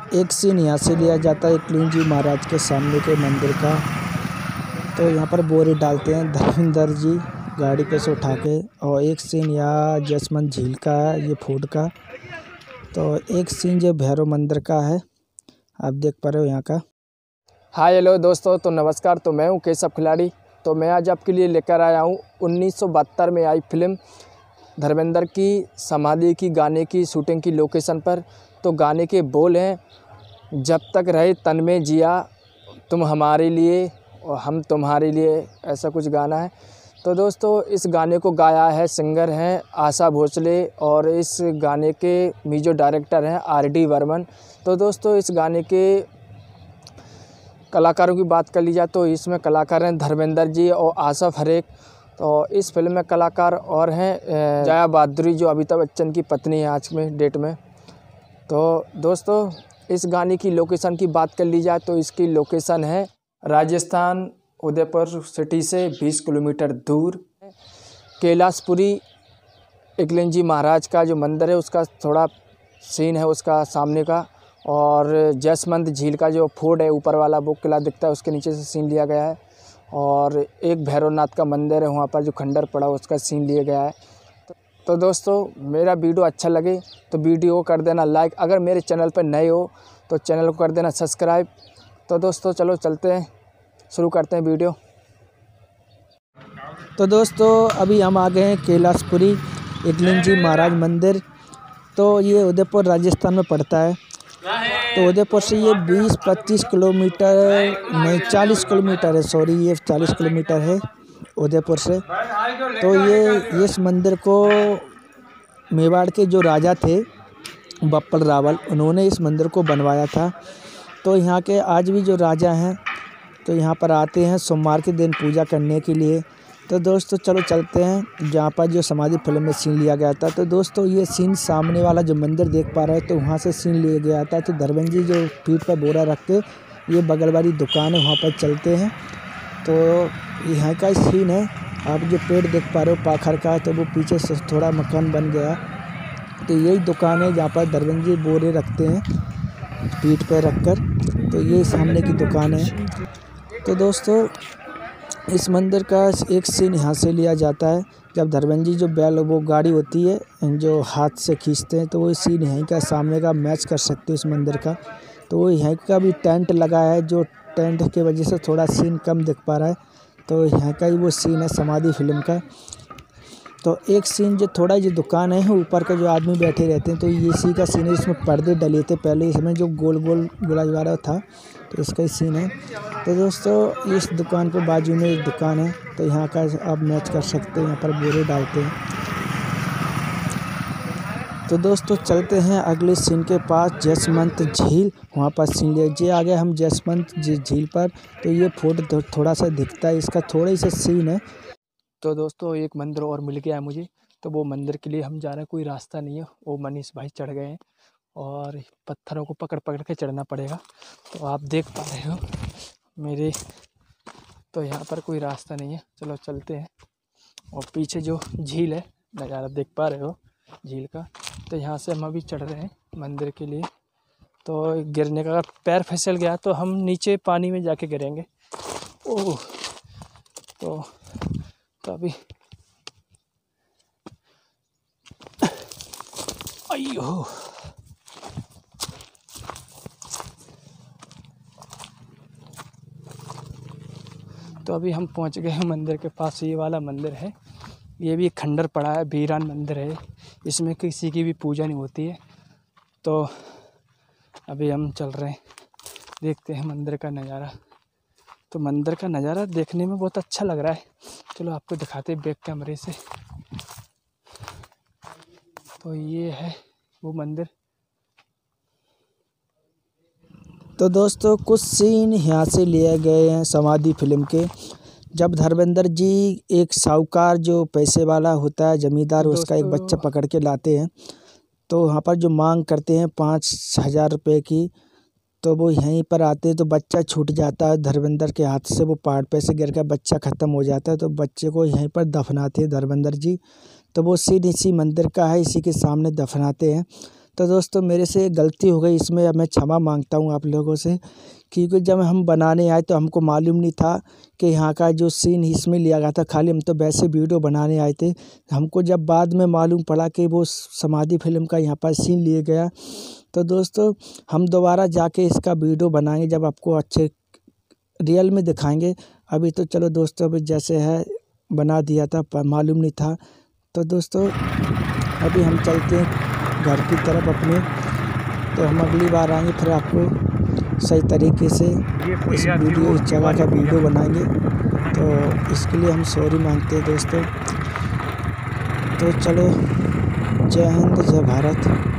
एक सीन यहाँ से लिया जाता है एकलिंग जी महाराज के सामने के मंदिर का। तो यहाँ पर बोरे डालते हैं धर्मेंद्र जी गाड़ी पे से उठा के। और एक सीन यहाँ जसमंत झील का है, ये फूड का। तो एक सीन जो भैरव मंदिर का है, आप देख पा रहे हो यहाँ का। हाय हेलो दोस्तों, तो नमस्कार। तो मैं हूँ केशव खिलाड़ी। तो मैं आज आपके लिए लेकर आया हूँ 1972 में आई फिल्म धर्मेंद्र की समाधि की गाने की शूटिंग की लोकेशन पर। तो गाने के बोल हैं, जब तक रहे तन में जिया तुम हमारे लिए और हम तुम्हारे लिए, ऐसा कुछ गाना है। तो दोस्तों इस गाने को गाया है, सिंगर हैं आशा भोसले और इस गाने के म्यूजिक डायरेक्टर हैं आर.डी. बर्मन। तो दोस्तों इस गाने के कलाकारों की बात कर ली जाए तो इसमें कलाकार हैं धर्मेंद्र जी और आसफ हरेक। तो इस फिल्म में कलाकार और हैं जया भादुरी, जो अमिताभ बच्चन की पत्नी है आज में डेट में। तो दोस्तों इस गाने की लोकेशन की बात कर ली जाए तो इसकी लोकेशन है राजस्थान, उदयपुर सिटी से 20 किलोमीटर दूर। कैलाशपुरी एकलिंग जी महाराज का जो मंदिर है उसका थोड़ा सीन है उसका सामने का। और जसमंत झील का जो फोर्ट है ऊपर वाला, वो किला दिखता है, उसके नीचे से सीन लिया गया है। और एक भैरवनाथ का मंदिर है वहाँ पर जो खंडर पड़ा, उसका सीन लिया गया है। तो दोस्तों मेरा वीडियो अच्छा लगे तो वीडियो को कर देना लाइक। अगर मेरे चैनल पर नए हो तो चैनल को कर देना सब्सक्राइब। तो दोस्तों चलो चलते हैं, शुरू करते हैं वीडियो। तो दोस्तों अभी हम आ गए हैं कैलाशपुरी एकलिंग जी महाराज मंदिर। तो ये उदयपुर राजस्थान में पड़ता है। तो उदयपुर से ये 20-25 किलोमीटर नहीं 40 किलोमीटर है, सॉरी ये 40 किलोमीटर है उदयपुर से। तो ये इस मंदिर को मेवाड़ के जो राजा थे बप्पल रावल, उन्होंने इस मंदिर को बनवाया था। तो यहाँ के आज भी जो राजा हैं तो यहाँ पर आते हैं सोमवार के दिन पूजा करने के लिए। तो दोस्तों चलो चलते हैं जहाँ पर जो समाधि फिल्म में सीन लिया गया था। तो दोस्तों ये सीन सामने वाला जो मंदिर देख पा रहे हो, तो वहाँ से सीन लिया गया था। तो धर्मेंद्र जी जो पीठ पर बोरा रख के, ये बगल वाली दुकान है वहाँ पर चलते हैं। तो यहाँ का सीन है, आप जो पेड़ देख पा रहे हो पाखर का, तो वो पीछे से थोड़ा मकान बन गया। तो यही दुकान है जहाँ पर धर्मेंद्र जी बोरे रखते हैं पीठ पर रख कर। तो ये सामने की दुकान है। तो दोस्तों इस मंदिर का एक सीन यहाँ से लिया जाता है, जब धर्मेंद्र जी जो बैल वो गाड़ी होती है जो हाथ से खींचते हैं, तो वो सीन यहीं का सामने का मैच कर सकते हो इस मंदिर का। तो वो यहीं का भी टेंट लगा है, जो टेंट की वजह से थोड़ा सीन कम दिख पा रहा है। तो यहाँ का ही वो सीन है समाधि फिल्म का। तो एक सीन जो थोड़ा जो दुकान है ऊपर का जो आदमी बैठे रहते हैं, तो ये इसी का सीन है। इसमें पर्दे डले थे पहले, इसमें जो गोल गोल गुलाजवारा था, तो इसका ही सीन है। तो दोस्तों इस दुकान के बाजू में एक दुकान है, तो यहाँ का आप मैच कर सकते हैं, यहाँ पर बोरे डालते हैं। तो दोस्तों चलते हैं अगले सीन के पास, जसमंत झील, वहाँ पर सीन लिया जे आ गए हम जसमंत झील पर। तो ये फोटो थोड़ा सा दिखता है, इसका थोड़ा ही सा सीन है। तो दोस्तों एक मंदिर और मिल गया है मुझे। तो वो मंदिर के लिए हम जा रहे हैं, कोई रास्ता नहीं है, वो मनीष भाई चढ़ गए हैं और पत्थरों को पकड़ पकड़ के चढ़ना पड़ेगा। तो आप देख पा रहे हो मेरे, तो यहाँ पर कोई रास्ता नहीं है, चलो चलते हैं। और पीछे जो झील है, नज़ारा देख पा रहे हो झील का। तो यहाँ से हम अभी चढ़ रहे हैं मंदिर के लिए। तो गिरने का, अगर पैर फिसल गया तो हम नीचे पानी में जाके गिरेंगे। ओह, तो अभी अयो, तो अभी हम पहुंच गए हैं मंदिर के पास। ये वाला मंदिर है, ये भी खंडर पड़ा है, वीरान मंदिर है, इसमें किसी की भी पूजा नहीं होती है। तो अभी हम चल रहे हैं, देखते हैं मंदिर का नज़ारा। तो मंदिर का नज़ारा देखने में बहुत अच्छा लग रहा है, चलो आपको दिखाते हैं बैक कैमरे से। तो ये है वो मंदिर। तो दोस्तों कुछ सीन यहाँ से लिए गए हैं समाधि फिल्म के, जब धर्मेंद्र जी एक साहूकार जो पैसे वाला होता है जमींदार, उसका एक बच्चा पकड़ के लाते हैं। तो वहाँ पर जो मांग करते हैं 5,000 रुपये की, तो वो यहीं पर आते हैं। तो बच्चा छूट जाता है धर्मेंद्र के हाथ से, वो पहाड़ पे से गिर कर बच्चा ख़त्म हो जाता है। तो बच्चे को यहीं पर दफनाते हैं धर्मेंद्र जी। तो वो सीन इसी मंदिर का है, इसी के सामने दफनाते हैं। तो दोस्तों मेरे से गलती हो गई, इसमें अब मैं क्षमा मांगता हूँ आप लोगों से, क्योंकि जब हम बनाने आए तो हमको मालूम नहीं था कि यहाँ का जो सीन इसमें लिया गया था। खाली हम तो वैसे वीडियो बनाने आए थे। हमको जब बाद में मालूम पड़ा कि वो समाधि फिल्म का यहाँ पर सीन लिया गया, तो दोस्तों हम दोबारा जाके इसका वीडियो बनाएंगे, जब आपको अच्छे रियल में दिखाएंगे। अभी तो चलो दोस्तों, अभी जैसे है बना दिया था, मालूम नहीं था। तो दोस्तों अभी हम चलते हैं घर की तरफ अपने, तो हम अगली बार आएंगे फिर आपको सही तरीके से इस जगह का वीडियो बनाएंगे। तो इसके लिए हम सॉरी मांगते हैं दोस्तों। तो चलो, जय हिंद, जय भारत।